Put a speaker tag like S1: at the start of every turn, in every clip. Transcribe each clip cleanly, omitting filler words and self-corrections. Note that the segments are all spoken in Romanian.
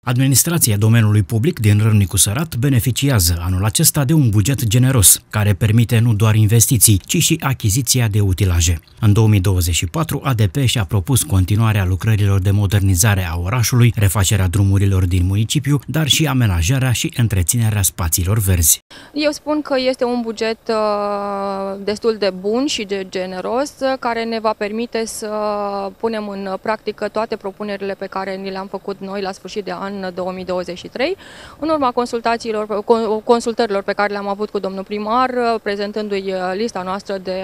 S1: Administrația domeniului public din Râmnicu Sărat beneficiază anul acesta de un buget generos, care permite nu doar investiții, ci și achiziția de utilaje. În 2024, ADP și-a propus continuarea lucrărilor de modernizare a orașului, refacerea drumurilor din municipiu, dar și amenajarea și întreținerea spațiilor verzi.
S2: Eu spun că este un buget destul de bun și de generos, care ne va permite să punem în practică toate propunerile pe care ni le-am făcut noi la sfârșit de an 2023, în urma consultărilor pe care le-am avut cu domnul primar, prezentându-i lista noastră de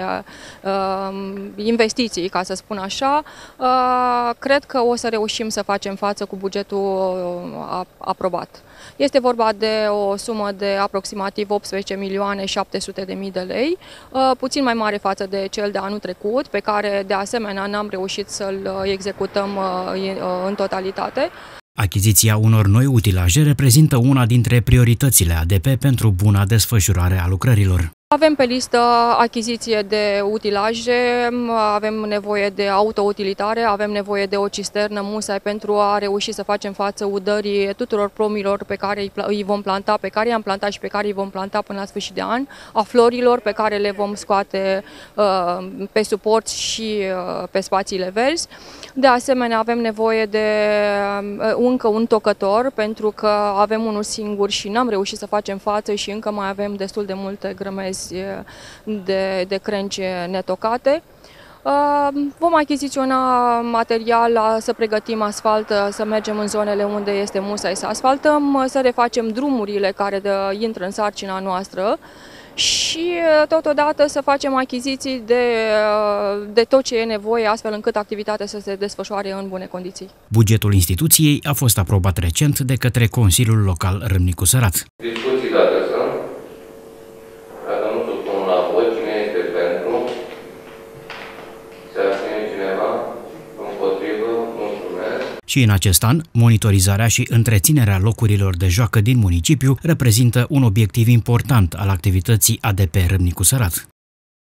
S2: investiții, ca să spun așa. Cred că o să reușim să facem față cu bugetul aprobat. Este vorba de o sumă de aproximativ 18.700.000 de lei, puțin mai mare față de cel de anul trecut, pe care de asemenea n-am reușit să-l executăm în totalitate.
S1: Achiziția unor noi utilaje reprezintă una dintre prioritățile ADP pentru buna desfășurare a lucrărilor.
S2: Avem pe listă achiziție de utilaje, avem nevoie de autoutilitare, avem nevoie de o cisternă musai pentru a reuși să facem față udării tuturor pomilor pe care îi vom planta, pe care i-am plantat și pe care îi vom planta până la sfârșit de an, a florilor pe care le vom scoate pe suport și pe spațiile verzi. De asemenea, avem nevoie de încă un tocător, pentru că avem unul singur și n-am reușit să facem față și încă mai avem destul de multe grămezi de crengi netocate. Vom achiziționa material, să pregătim asfalt, să mergem în zonele unde este musai să asfaltăm, să refacem drumurile care intră în sarcina noastră și totodată să facem achiziții de tot ce e nevoie, astfel încât activitatea să se desfășoare în bune condiții.
S1: Bugetul instituției a fost aprobat recent de către Consiliul Local Râmnicu Sărat.
S3: Discuții dacă sunt, dacă nu supun la vot, cine este pentru? Se abține cineva? Împotrivă? Mulțumesc.
S1: Și în acest an, monitorizarea și întreținerea locurilor de joacă din municipiu reprezintă un obiectiv important al activității ADP Râmnicu Sărat.